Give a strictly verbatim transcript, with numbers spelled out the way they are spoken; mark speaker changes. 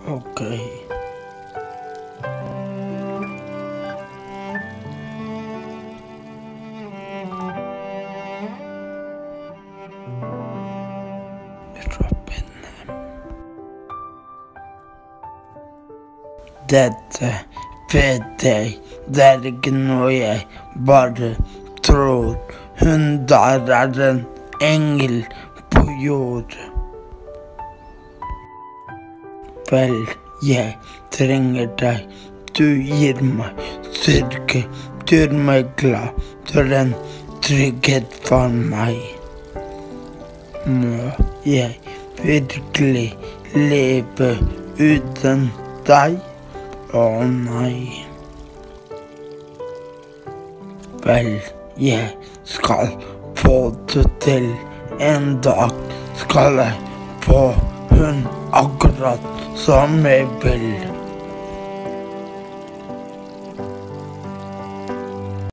Speaker 1: Ok. Robin. Dette vet jeg, det er ikke noe jeg bare tror. Hun der er en engel på jord. Vel, jeg trenger deg, du gir meg styrke, du gjør meg glad, du er en trygghet for meg. Må jeg virkelig leve uten deg? Å nei. Vel, jeg skal få det til. En dag skal jeg få hun akkurat som jeg vil.